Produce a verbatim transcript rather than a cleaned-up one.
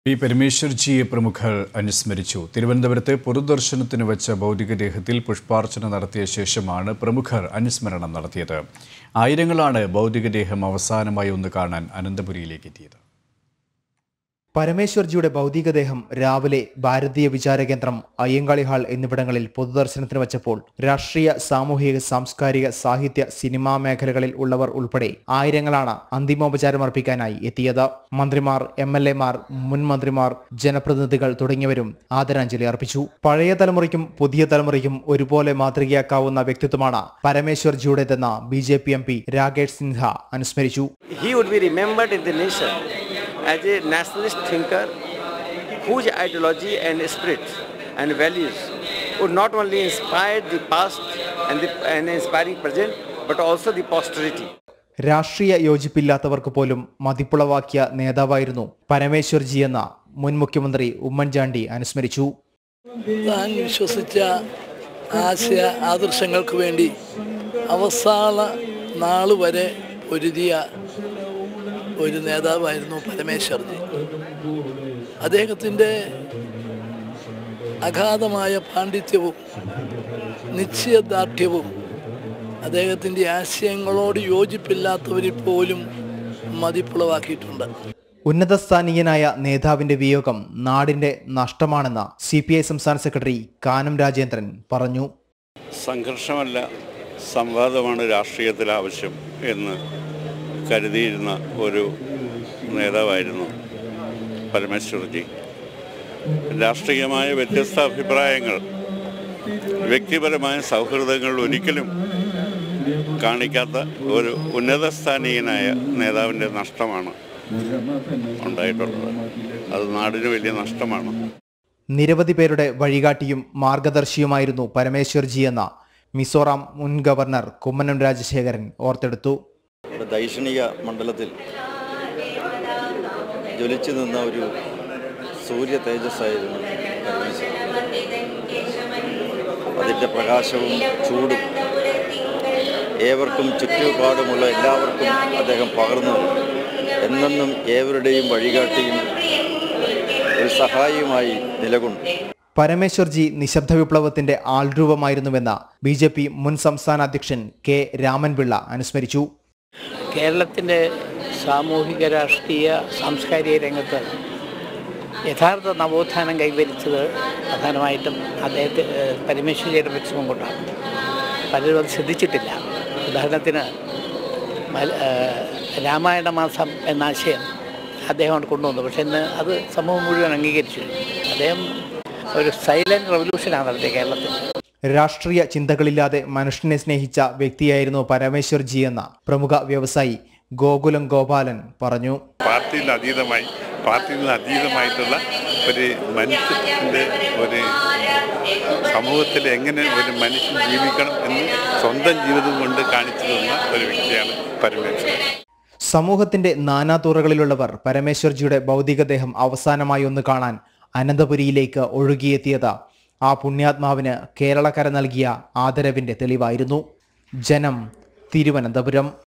P പരമേശ്വർജിയെ പ്രമുഖർ അനുസ്മരിച്ചു. തിരുവനന്തപുരത്തെ പൊതുദർശനത്തിന് വെച്ച ഭൗതികദേഹത്തിൽ പുഷ്പാർച്ചന നടത്തിയ ശേഷമാണ് പ്രമുഖർ അനുസ്മരണം നടത്തിയത്. ആയിരങ്ങളാണ് ഭൗതികദേഹം അവസാനമായി ഒന്ന് കാണാൻ അനന്തപുരിയിലേക്ക് എത്തിയത്. പരമേശ്വർജിയുടെ ഭൗതികദേഹം രാവിലെ ഭാരതീയ വിചാരകേന്ദ്രം, അയ്യങ്കാളി ഹാൾ എന്നിവിടങ്ങളിൽ പൊതുദർശനത്തിന് വച്ചപ്പോൾ രാഷ്ട്രീയ, സാമൂഹിക, സാംസ്കാരിക, സാഹിത്യ, സിനിമാ മേഖലകളിൽ ഉള്ളവർ ഉൾപ്പെടെ ആയിരങ്ങളാണ് അന്തിമോപചാരമർപ്പിക്കാനായി എത്തിയത്. മന്ത്രിമാർ, എം എൽ എമാർ, മുൻ മന്ത്രിമാർ, ജനപ്രതിനിധികൾ തുടങ്ങിയവരും ആദരാഞ്ജലി അർപ്പിച്ചു. പഴയ തലമുറയ്ക്കും പുതിയ തലമുറയ്ക്കും ഒരുപോലെ മാതൃകയാക്കാവുന്ന വ്യക്തിത്വമാണ് പരമേശ്വർജിയുടേതെന്ന B J P M P Rakesh Sinha അനുസ്മരിച്ചു. As a nationalist thinker whose ideology and spirit and values would not only inspire the past and the and inspiring present but also the posterity. രാഷ്ട്രീയ യോജിപ്പില്ലാത്തവർക്ക് പോലും മതിപ്പുളവാക്കിയ നേതാവായിരുന്നു പരമേശ്വർജി എന്ന മുൻ മുഖ്യമന്ത്രി ഉമ്മൻചാണ്ടി അനുസ്മരിച്ചു. താൻ വിശ്വസിച്ച ആശയ ആദർശങ്ങൾക്ക് വേണ്ടി അവസാന നാൾ വരെ പൊരുതിയ ഒരു നേതാവായിരുന്നു പരമേശ്വർജി. അദ്ദേഹത്തിൻ്റെ അഗാധമായ പാണ്ഡിത്യവും നിശ്ചയദാർഢ്യവും അദ്ദേഹത്തിൻ്റെ ആശയങ്ങളോട് യോജിപ്പില്ലാത്തവരിൽ പോലും മതിപ്പുളവാക്കിയിട്ടുണ്ട്. ഉന്നതസ്ഥാനീയനായ നേതാവിന്റെ വിയോഗം നാടിന്റെ നഷ്ടമാണെന്ന് സി പി ഐ സംസ്ഥാന സെക്രട്ടറി കാനം രാജേന്ദ്രൻ പറഞ്ഞു. സംഘർഷമല്ല, സംവാദമാണ് രാഷ്ട്രീയത്തിൽ ആവശ്യം എന്ന് കരുതിയിരുന്ന ഒരു നേതാവായിരുന്നു പരമേശ്വർജി. രാഷ്ട്രീയമായ വ്യത്യസ്ത അഭിപ്രായങ്ങൾ, വ്യക്തിപരമായ സൗഹൃദങ്ങൾ ഒരിക്കലും കാണിക്കാത്ത ഒരു ഉന്നതസ്ഥാനീയനായ നേതാവിൻ്റെ നഷ്ടമാണ് ഉണ്ടായിട്ടുള്ളത്. അത് നാടിന് വലിയ നഷ്ടമാണ്. നിരവധി പേരുടെ വഴികാട്ടിയും മാർഗദർശിയുമായിരുന്നു പരമേശ്വർജി എന്ന മിസോറാം മുൻ ഗവർണർ കുമ്മനം രാജശേഖരൻ ഓർത്തെടുത്തു. ദൈക്ഷണിക മണ്ഡലത്തിൽ ജ്വലിച്ചു നിന്ന ഒരു സൂര്യ തേജസ്സായിരുന്നു പരമേശ്വരൻ. അതിൻ്റെ പ്രകാശവും ചൂടും ഏവർക്കും ചുറ്റുപാടുമുള്ള എല്ലാവർക്കും അദ്ദേഹം പകർന്നു. എന്നെന്നും ഏവരുടെയും വഴികാട്ടിയും ഒരു സഹായിയുമായി നിലകൊണ്ടു. പരമേശ്വർജി നിശബ്ദ വിപ്ലവത്തിന്റെ ആൾരൂപമായിരുന്നുവെന്ന് ബി ജെ പി മുൻ സംസ്ഥാന അധ്യക്ഷൻ കെ രാമൻപിള്ള അനുസ്മരിച്ചു. കേരളത്തിൻ്റെ സാമൂഹിക, രാഷ്ട്രീയ, സാംസ്കാരിക രംഗത്ത് യഥാർത്ഥ നവോത്ഥാനം കൈവരിച്ചത് പ്രധാനമായിട്ടും അദ്ദേഹത്തെ പരമേശ്വരിയുടെ പരിശ്രമം കൊണ്ടാണ്. പലരും അത് ശ്രദ്ധിച്ചിട്ടില്ല. ഉദാഹരണത്തിന് രാമായണ മാസം എന്ന ആശയം അദ്ദേഹം കൊണ്ടുവന്നു. പക്ഷെ ഇന്ന് അത് സമൂഹം മുഴുവൻ അംഗീകരിച്ചു. അദ്ദേഹം ഒരു സൈലന്റ് റവല്യൂഷനാണ് നടത്തിയത് കേരളത്തിൽ. രാഷ്ട്രീയ ചിന്തകളില്ലാതെ മനുഷ്യനെ സ്നേഹിച്ച വ്യക്തിയായിരുന്നു പരമേശ്വർജി എന്ന പ്രമുഖ വ്യവസായി ഗോകുലം ഗോപാലൻ പറഞ്ഞു. പാർട്ടിയിൽ അതീതമായി പാർട്ടിയിൽ നിന്ന് അതീതമായിട്ടുള്ള ഒരു മനുഷ്യൻ്റെ ഒരു സമൂഹത്തിൽ എങ്ങനെ ഒരു മനുഷ്യൻ ജീവിക്കണം എന്ന് സ്വന്തം ജീവിതം കൊണ്ട് കാണിച്ചു തന്ന ഒരു വ്യക്തിയാണ് പരമേശ്വരൻ. സമൂഹത്തിന്റെ നാനാതുറകളിലുള്ളവർ പരമേശ്വർജിയുടെ ഭൗതികദേഹം അവസാനമായി ഒന്ന് കാണാൻ അനന്തപുരിയിലേക്ക് ഒഴുകിയെത്തിയത് ആ പുണ്യാത്മാവിന് കേരളക്കര നൽകിയ ആദരവിന്റെ തെളിവായിരുന്നു. ജനം, തിരുവനന്തപുരം.